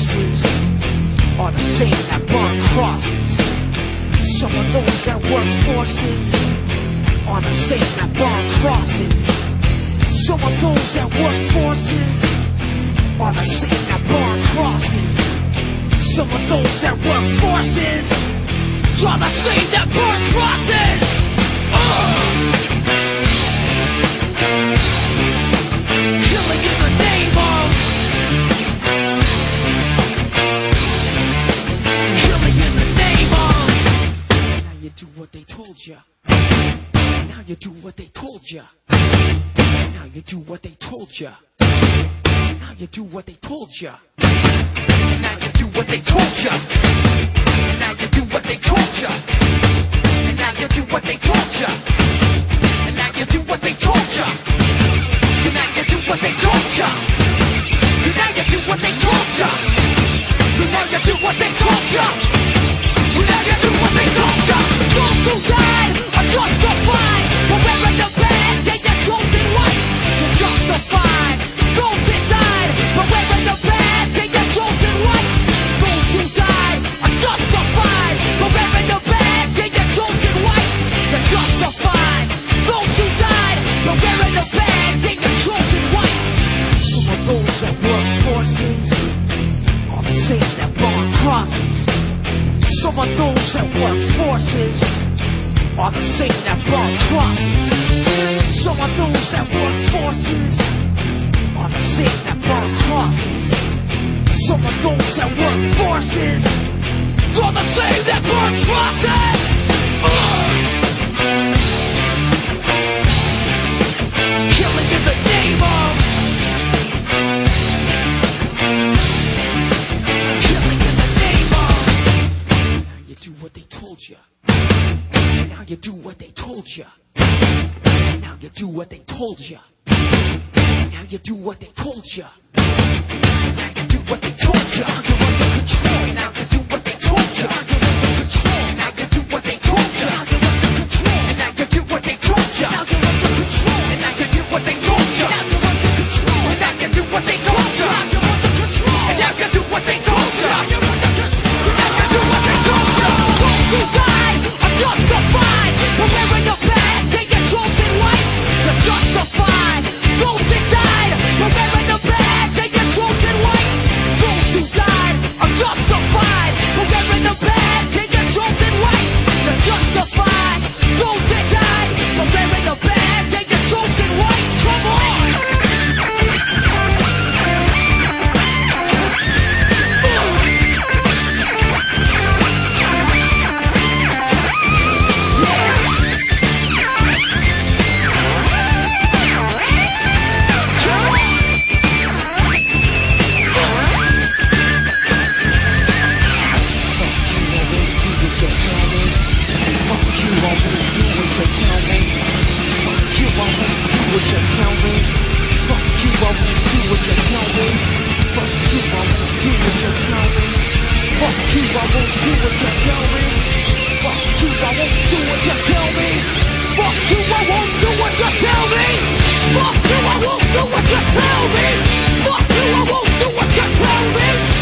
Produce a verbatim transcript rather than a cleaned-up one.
forces are the same that burn crosses. Some of those that work forces are the same that burn crosses. Some of those that work forces are the same that burn crosses. Some of those that work forces are the same that burn crosses. Uh! Killing in the name of, killing in the name of. Now you do what they told ya. Now you do what they told ya. Now you do what they told ya. Now you do what they told ya. Now you do what they told ya. And now you do what they told ya. And now you do what they told ya. And now you do what they told ya. And now you do what they told ya. And now you do what they told ya. And now you do what they told ya. And now you do what they told ya. Those who died are justified for wearing the badge and your chosen white. You're justified. Those that died for wearing the badge and your chosen white. Those who died are justified for wearing the badge and your chosen white. You're justified. Those who died for wearing the badge and your chosen white. Some of those that work forces are the same that burn crosses. Some of those that work forces are the same that burn crosses. Some of those that work forces are the same that burn crosses. Some of those that work forces are the same that burn crosses. Uh! Killing in the name of, killing in the name of. Now you do what they told ya. Now you do what they told ya. Now you do what they told ya. Now you do what they told ya. Now you do what they told ya. You're under control. Now you do what they told ya. You're under control. Now you do what they told ya. You're under control. And now you do what they told ya. Now you're under control. And now you do what they told ya. Now you're under control. And now you do what they told ya. You're under control. And now you do what they told ya. You're under control. And now you do what they told ya. Those who died are justified for wearing the badge and your chosen white. You're justified. Those that died for wearing the badge and your chosen white. Those who died are justified for wearing the badge and your chosen white. You're justified. Those that died for wearing the badge and your chosen white. Come on. What you tell me? Fuck you, I won't do what you tell me. Fuck you, I won't do what you tell me. Fuck you, I won't do what you tell me. Fuck you, I won't do what you tell me. Fuck you, I won't do what you tell me. Fuck you, I won't do what you tell me. Fuck you, I won't do what you tell me.